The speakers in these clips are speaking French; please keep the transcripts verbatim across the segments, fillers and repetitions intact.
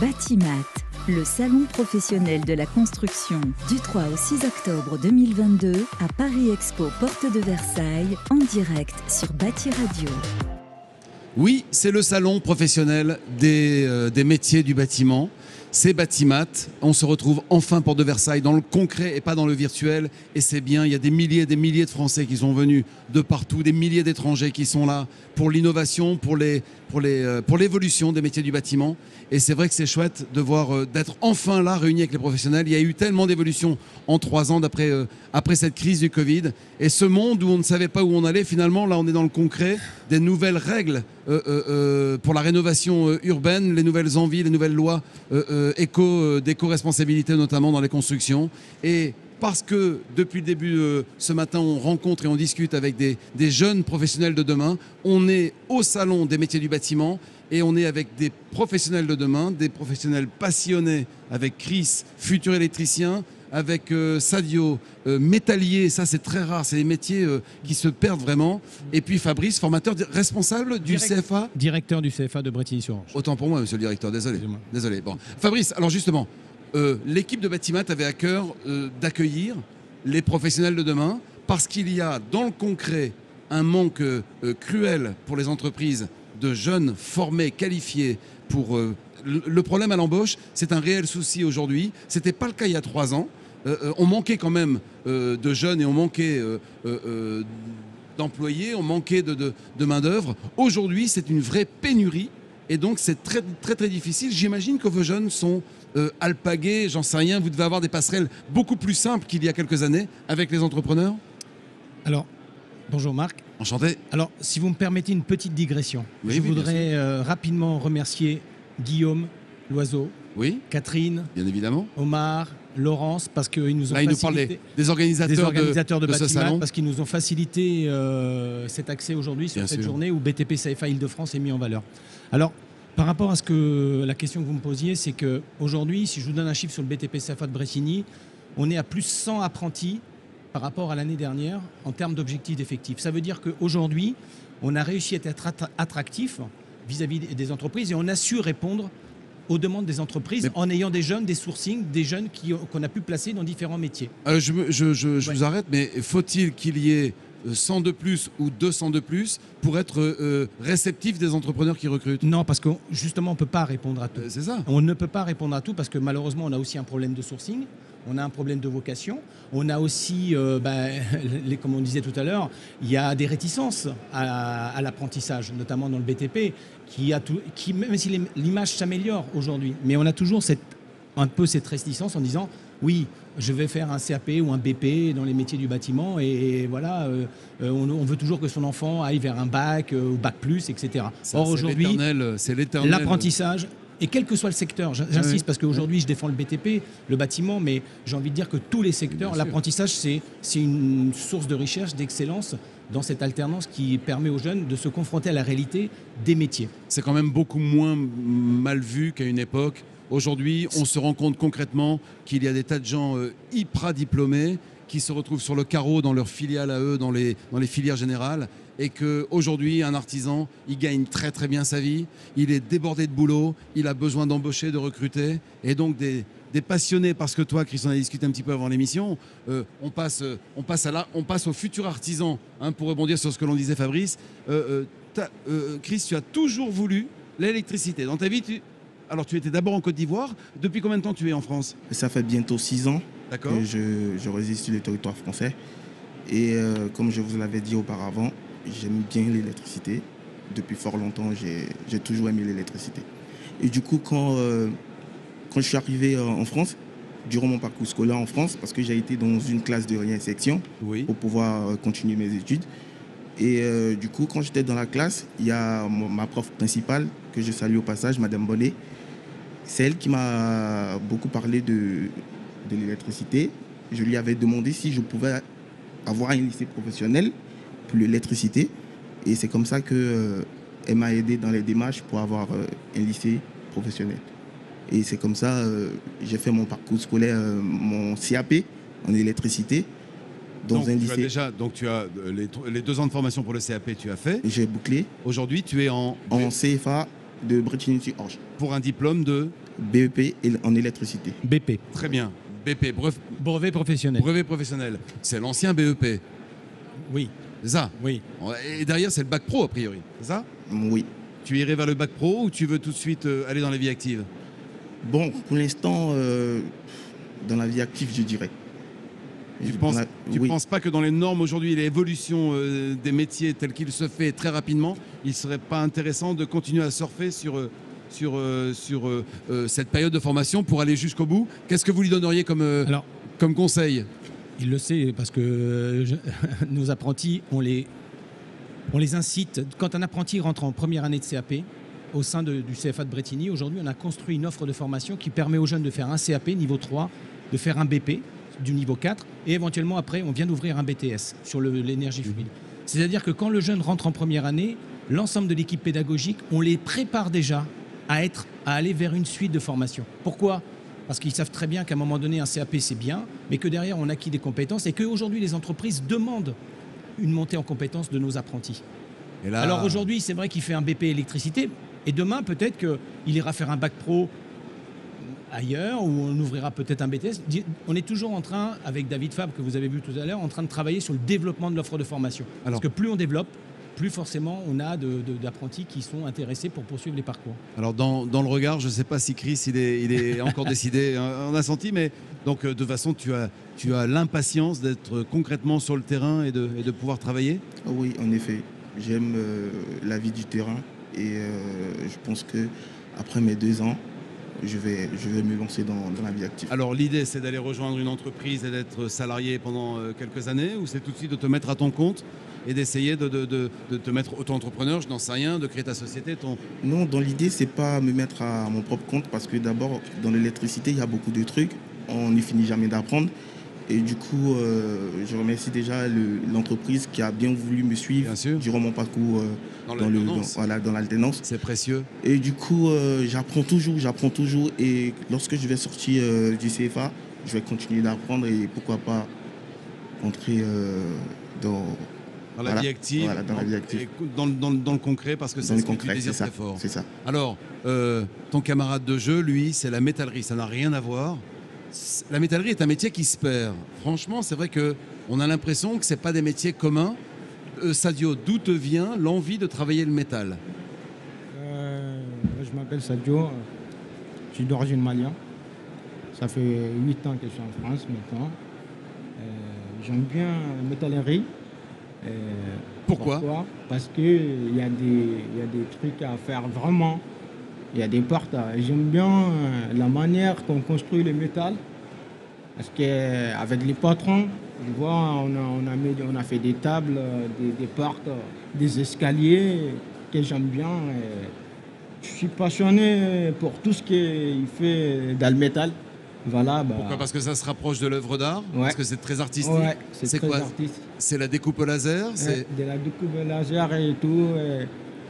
Batimat, le salon professionnel de la construction, du trois au six octobre deux mille vingt-deux à Paris Expo, porte de Versailles, en direct sur Bati Radio. Oui, c'est le salon professionnel des, euh, des métiers du bâtiment. C'est Batimat. On se retrouve enfin porte de Versailles dans le concret et pas dans le virtuel. Et c'est bien, il y a des milliers et des milliers de Français qui sont venus de partout, des milliers d'étrangers qui sont là pour l'innovation, pour les, pour les, euh, pour l'évolution des métiers du bâtiment. Et c'est vrai que c'est chouette de voir, euh, d'être enfin là, réunis avec les professionnels. Il y a eu tellement d'évolutions en trois ans d'après, euh, après cette crise du Covid. Et ce monde où on ne savait pas où on allait, finalement, là, on est dans le concret, des nouvelles règles euh, euh, euh, pour la rénovation euh, urbaine, les nouvelles envies, les nouvelles lois euh, euh, éco, euh, d'éco-responsabilité, notamment dans les constructions. Et parce que depuis le début, euh, ce matin, on rencontre et on discute avec des, des jeunes professionnels de demain. On est au salon des métiers du bâtiment et on est avec des professionnels de demain, des professionnels passionnés, avec Chris, futur électricien, avec euh, Sadio, euh, métallier, ça c'est très rare, c'est des métiers euh, qui se perdent vraiment. Et puis Fabrice, formateur responsable du Direct, C F A. Directeur du C F A de Bretigny-sur-Orge. Autant pour moi, monsieur le directeur, désolé. Désolé. Bon. Fabrice, alors justement, euh, l'équipe de Batimat avait à cœur euh, d'accueillir les professionnels de demain parce qu'il y a dans le concret un manque euh, cruel pour les entreprises de jeunes formés, qualifiés pour... Euh, le, le problème à l'embauche, c'est un réel souci aujourd'hui. Ce n'était pas le cas il y a trois ans. Euh, on manquait quand même euh, de jeunes et on manquait euh, euh, d'employés, on manquait de, de, de main-d'œuvre. Aujourd'hui, c'est une vraie pénurie et donc c'est très, très, très difficile. J'imagine que vos jeunes sont euh, alpagués, j'en sais rien. Vous devez avoir des passerelles beaucoup plus simples qu'il y a quelques années avec les entrepreneurs. Alors, bonjour Marc. Enchanté. Alors, si vous me permettez une petite digression, oui, je oui, voudrais euh, rapidement remercier Guillaume Loiseau, oui, Catherine, bien évidemment, Omar, Laurence, parce qu'ils nous ont Là, facilité, il nous parle des, des organisateurs, des organisateurs de, de, de, de ce salon, parce qu'ils nous ont facilité euh, cet accès aujourd'hui sur bien cette sûr. journée où B T P C F A Île-de-France est mis en valeur. Alors, par rapport à ce que la question que vous me posiez, c'est qu'aujourd'hui, si je vous donne un chiffre sur le B T P C F A de Bretigny, on est à plus de cent apprentis par rapport à l'année dernière en termes d'objectifs d'effectifs. Ça veut dire qu'aujourd'hui, on a réussi à être attractif vis-à-vis des entreprises et on a su répondre aux demandes des entreprises. Mais en ayant des jeunes, des sourcings, des jeunes qu'on a pu placer dans différents métiers. Euh, je je, je, je ouais. vous arrête, mais faut-il qu'il y ait cent de plus ou deux cents de plus pour être euh, réceptif des entrepreneurs qui recrutent? Non, parce que justement, on ne peut pas répondre à tout. Euh, c'est ça. On ne peut pas répondre à tout parce que malheureusement, on a aussi un problème de sourcing. On a un problème de vocation. On a aussi, euh, ben, les, comme on disait tout à l'heure, il y a des réticences à, à l'apprentissage, notamment dans le B T P, qui a tout, qui, même si l'image s'améliore aujourd'hui, mais on a toujours cette, un peu cette réticence en disant oui, je vais faire un C A P ou un B P dans les métiers du bâtiment et, et voilà, euh, on, on veut toujours que son enfant aille vers un bac euh, ou bac plus, et cetera. Ça, Or aujourd'hui, l'apprentissage. Et quel que soit le secteur, j'insiste oui, parce qu'aujourd'hui oui. je défends le B T P, le bâtiment, mais j'ai envie de dire que tous les secteurs, l'apprentissage c'est une source de recherche, d'excellence dans cette alternance qui permet aux jeunes de se confronter à la réalité des métiers. C'est quand même beaucoup moins mal vu qu'à une époque. Aujourd'hui, on se rend compte concrètement qu'il y a des tas de gens euh, hyper diplômés qui se retrouvent sur le carreau dans leurs filiales à eux, dans les, dans les filières générales. Et qu'aujourd'hui, un artisan, il gagne très très bien sa vie, il est débordé de boulot, il a besoin d'embaucher, de recruter, et donc des, des passionnés, parce que toi, Chris, on a discuté un petit peu avant l'émission, euh, on, passe, on, passe à la, on passe au futur artisan, hein, pour rebondir sur ce que l'on disait Fabrice. Euh, euh, euh, Chris, tu as toujours voulu l'électricité. Dans ta vie, tu... alors tu étais d'abord en Côte d'Ivoire, depuis combien de temps tu es en France? Ça fait bientôt six ans que je, je réside sur le territoire français, et euh, comme je vous l'avais dit auparavant, j'aime bien l'électricité. Depuis fort longtemps, j'ai toujours aimé l'électricité. Et du coup, quand, euh, quand je suis arrivé en France, durant mon parcours scolaire en France, parce que j'ai été dans une classe de réinsertion oui. pour pouvoir continuer mes études. Et euh, du coup, quand j'étais dans la classe, il y a ma prof principale, que je salue au passage, Madame Bonnet. C'est elle qui m'a beaucoup parlé de, de l'électricité. Je lui avais demandé si je pouvais avoir un lycée professionnel pour l'électricité, et c'est comme ça qu'elle euh, m'a aidé dans les démarches pour avoir euh, un lycée professionnel. Et c'est comme ça euh, j'ai fait mon parcours scolaire, euh, mon C A P en électricité dans donc, un tu lycée. As déjà, donc tu as les, les deux ans de formation pour le C A P, tu as fait. J'ai bouclé. Aujourd'hui, tu es en... En C F A de Bretigny-sur-Orge. Pour un diplôme de... B E P en électricité. B P. Très bien. B P, brevet, brevet professionnel. Brevet professionnel. C'est l'ancien B E P. Oui. C'est ça? Oui. Et derrière, c'est le bac pro, a priori. C'est ça? Oui. Tu irais vers le bac pro ou tu veux tout de suite euh, aller dans la vie active? Bon, pour l'instant, euh, dans la vie active, je dirais. Tu ne penses, la... tu oui. penses pas que dans les normes aujourd'hui, l'évolution euh, des métiers telle qu'il se fait très rapidement, il ne serait pas intéressant de continuer à surfer sur, euh, sur, euh, sur euh, euh, cette période de formation pour aller jusqu'au bout? Qu'est-ce que vous lui donneriez comme, euh, Alors, comme conseil? Il le sait parce que je, nos apprentis, on les, on les incite. Quand un apprenti rentre en première année de C A P, au sein de, du C F A de Brétigny, aujourd'hui, on a construit une offre de formation qui permet aux jeunes de faire un C A P niveau trois, de faire un B P du niveau quatre, et éventuellement après, on vient d'ouvrir un B T S sur l'énergie fluide. C'est-à-dire que quand le jeune rentre en première année, l'ensemble de l'équipe pédagogique, on les prépare déjà à, être, à aller vers une suite de formation. Pourquoi ? Parce qu'ils savent très bien qu'à un moment donné, un C A P, c'est bien, mais que derrière, on acquit des compétences et qu'aujourd'hui, les entreprises demandent une montée en compétences de nos apprentis. Et là... Alors aujourd'hui, c'est vrai qu'il fait un B P électricité, et demain, peut-être qu'il ira faire un bac pro ailleurs, ou on ouvrira peut-être un B T S. On est toujours en train, avec David Fabre, que vous avez vu tout à l'heure, en train de travailler sur le développement de l'offre de formation. Alors, parce que plus on développe, plus forcément on a d'apprentis qui sont intéressés pour poursuivre les parcours. Alors dans, dans le regard, je ne sais pas si Chris il est, il est encore décidé, on a senti, mais donc de toute façon tu as, tu as l'impatience d'être concrètement sur le terrain et de, et de pouvoir travailler? Oui, en effet. J'aime euh, la vie du terrain et euh, je pense qu'après mes deux ans, je vais, je vais me lancer dans, dans la vie active. Alors l'idée c'est d'aller rejoindre une entreprise et d'être salarié pendant euh, quelques années, ou c'est tout de suite de te mettre à ton compte et d'essayer de, de, de, de te mettre auto-entrepreneur, je n'en sais rien, de créer ta société ton... Non, dans l'idée, c'est pas me mettre à mon propre compte parce que d'abord, dans l'électricité, il y a beaucoup de trucs. On n'y finit jamais d'apprendre. Et du coup, euh, je remercie déjà l'entreprise qui a bien voulu me suivre durant mon parcours euh, dans l'alternance. Voilà, dans l'alternance. C'est précieux. Et du coup, euh, j'apprends toujours, j'apprends toujours. Et lorsque je vais sortir euh, du C F A, je vais continuer d'apprendre et pourquoi pas entrer euh, dans... Dans la, voilà. vie active, voilà, dans, dans, la vie active. Dans, dans, dans le concret, parce que c'est ce que tu désires très fort. C'est ça. Alors, euh, ton camarade de jeu, lui, c'est la métallerie. Ça n'a rien à voir. La métallerie est un métier qui se perd. Franchement, c'est vrai qu'on a l'impression que ce n'est pas des métiers communs. Euh, Sadio, d'où te vient l'envie de travailler le métal? euh, Je m'appelle Sadio. Je suis d'origine malienne. Ça fait huit ans que je suis en France maintenant. Euh, J'aime bien la métallerie. Euh, pourquoi? pourquoi Parce qu'il y, y a des trucs à faire vraiment. Il y a des portes. J'aime bien la manière qu'on construit le métal. Parce qu'avec les patrons, tu vois, on a, on, a mis, on a fait des tables, des, des portes, des escaliers que j'aime bien. Je suis passionné pour tout ce qu'il fait dans le métal. Voilà, bah... Pourquoi? Parce que ça se rapproche de l'œuvre d'art? Ouais. Parce que c'est très artistique? Ouais, c'est quoi? C'est la découpe au laser? Ouais, de la découpe au laser et tout. Et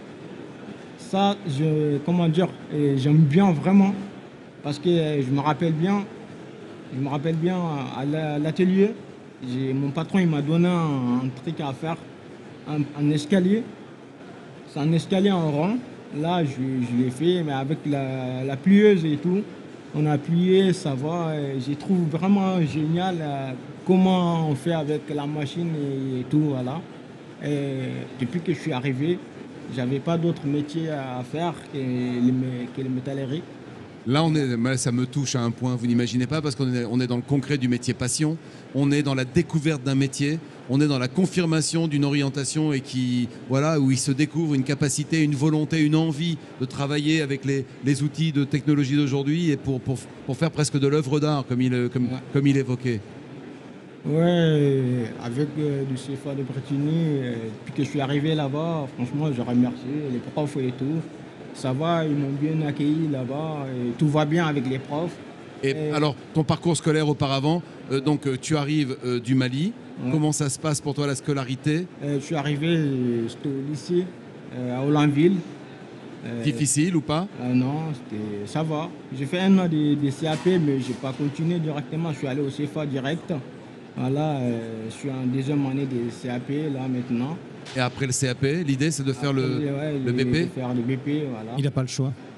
ça, je, comment dire, j'aime bien vraiment. Parce que je me rappelle bien, je me rappelle bien à l'atelier, mon patron il m'a donné un, un truc à faire, un, un escalier. C'est un escalier en rond. Là, je, je l'ai fait, mais avec la, la plieuse et tout. On a plié, ça va. Je trouve vraiment génial euh, comment on fait avec la machine et, et tout, voilà. Et depuis que je suis arrivé, j'avais pas d'autre métier à faire que les, que les métalleries. Là, on est, ça me touche à un point, vous n'imaginez pas, parce qu'on est, on est dans le concret du métier passion, on est dans la découverte d'un métier, on est dans la confirmation d'une orientation et qui, voilà, où il se découvre une capacité, une volonté, une envie de travailler avec les, les outils de technologie d'aujourd'hui et pour, pour, pour faire presque de l'œuvre d'art, comme il, comme, ouais. comme il évoquait. Ouais, avec euh, le C F A de Brétigny, euh, depuis que je suis arrivé là-bas, franchement, je remercie les profs et tout. Ça va, ils m'ont bien accueilli là-bas, et tout va bien avec les profs. Et, et... alors, ton parcours scolaire auparavant, euh, donc euh, tu arrives euh, du Mali. Ouais. Comment ça se passe pour toi la scolarité? euh, Je suis arrivé, j'étais au lycée euh, à Hollandville. Euh, Difficile ou pas? euh, Non, ça va. J'ai fait un an de, de C A P, mais je n'ai pas continué directement. Je suis allé au C F A direct. Voilà, euh, je suis en deuxième année de C A P là maintenant. Et après le C A P, l'idée c'est de faire après, le, ouais, le B P? De faire le B P, voilà. Il n'a pas le choix.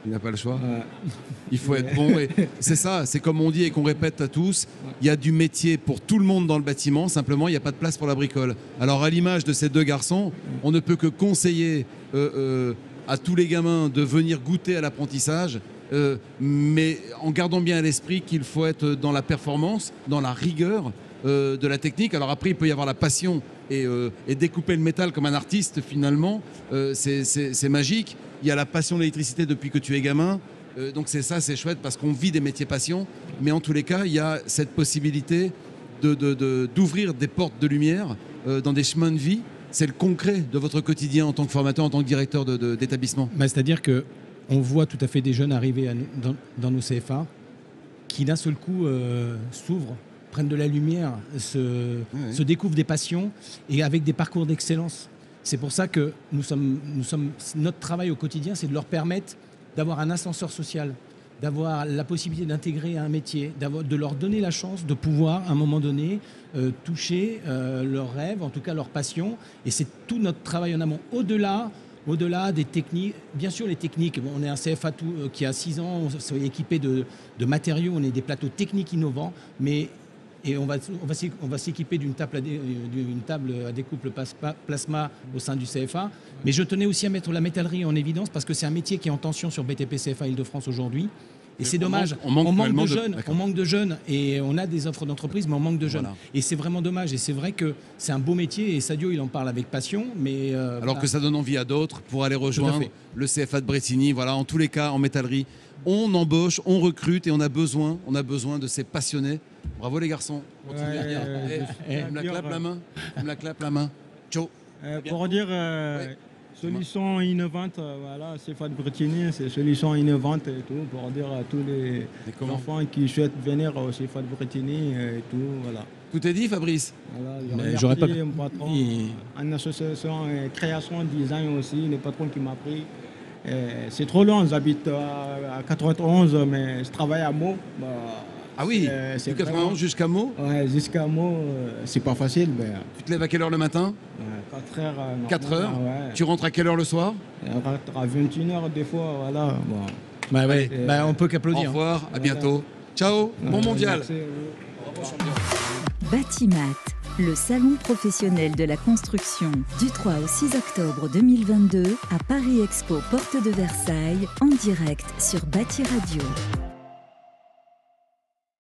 Il n'a pas le choix. Ouais. Il faut être bon. Et c'est ça, c'est comme on dit et qu'on répète à tous, il y a du métier pour tout le monde dans le bâtiment, simplement il n'y a pas de place pour la bricole. Alors à l'image de ces deux garçons, on ne peut que conseiller euh, euh, à tous les gamins de venir goûter à l'apprentissage, euh, mais en gardant bien à l'esprit qu'il faut être dans la performance, dans la rigueur euh, de la technique. Alors après, il peut y avoir la passion et, euh, et découper le métal comme un artiste, finalement, euh, c'est, c'est, c'est magique. Il y a la passion de l'électricité depuis que tu es gamin. Euh, donc c'est ça, c'est chouette parce qu'on vit des métiers passion. Mais en tous les cas, il y a cette possibilité de, de, de, d'ouvrir des portes de lumière euh, dans des chemins de vie. C'est le concret de votre quotidien en tant que formateur, en tant que directeur de, de, d'établissement. Bah, c'est-à-dire qu'on voit tout à fait des jeunes arriver à nous, dans, dans nos C F A qui d'un seul coup euh, s'ouvrent, prennent de la lumière, se, oui. se découvrent des passions et avec des parcours d'excellence. C'est pour ça que nous sommes, nous sommes, notre travail au quotidien, c'est de leur permettre d'avoir un ascenseur social, d'avoir la possibilité d'intégrer un métier, de leur donner la chance de pouvoir, à un moment donné, euh, toucher euh, leurs rêves, en tout cas leur passion. Et c'est tout notre travail en amont. Au-delà, au-delà des techniques, bien sûr les techniques, bon, on est un C F A tout, euh, qui a six ans, on est équipé de, de matériaux, on est des plateaux techniques innovants, mais et on va, on va, on va s'équiper d'une table, à dé, d'une table à découpe plasma au sein du C F A. Mais je tenais aussi à mettre la métallerie en évidence parce que c'est un métier qui est en tension sur B T P C F A Île-de-France aujourd'hui. Et c'est dommage. On manque, on manque, on manque de, de jeunes. On manque de jeunes et on a des offres d'entreprise, mais on manque de jeunes. Voilà. Et c'est vraiment dommage. Et c'est vrai que c'est un beau métier et Sadio, il en parle avec passion. Mais euh, alors voilà. Que ça donne envie à d'autres pour aller rejoindre le C F A de Brétigny. Voilà, en tous les cas, en métallerie, on embauche, on recrute et on a besoin, on a besoin de ces passionnés. Bravo les garçons. Continuez ouais, bien. Euh, eh, eh, me la clappe euh... la main. Me la clappe la main. Ciao. Euh, pour dire. Euh... Ouais. Solution innovante, voilà, C F A de Brétigny, c'est solution innovante et tout, pour dire à tous les enfants qui souhaitent venir au C F A de Brétigny et tout, voilà. Tout est dit, Fabrice. Voilà, j'aurais pas mon patron, et... en association et création, design aussi, le patron qui m'a pris. C'est trop loin, j'habite à quatre-vingt-onze, mais je travaille à Meaux. Bah, ah oui, euh, c'est quatre-vingt-onze jusqu'à Meaux. Ouais, jusqu'à Meaux, euh, c'est pas facile. Mais... Tu te lèves à quelle heure le matin? quatre heures. Euh, quatre heures. Ouais. Tu rentres à quelle heure le soir? On rentre à vingt et une heures des fois, voilà. Bon. Bah ouais, et, bah, on peut qu'applaudir. Au revoir, à bientôt. Ciao, bon ouais, mondial. Merci. Batimat, le salon professionnel de la construction, du trois au six octobre deux mille vingt-deux à Paris Expo, porte de Versailles, en direct sur Bâti Radio.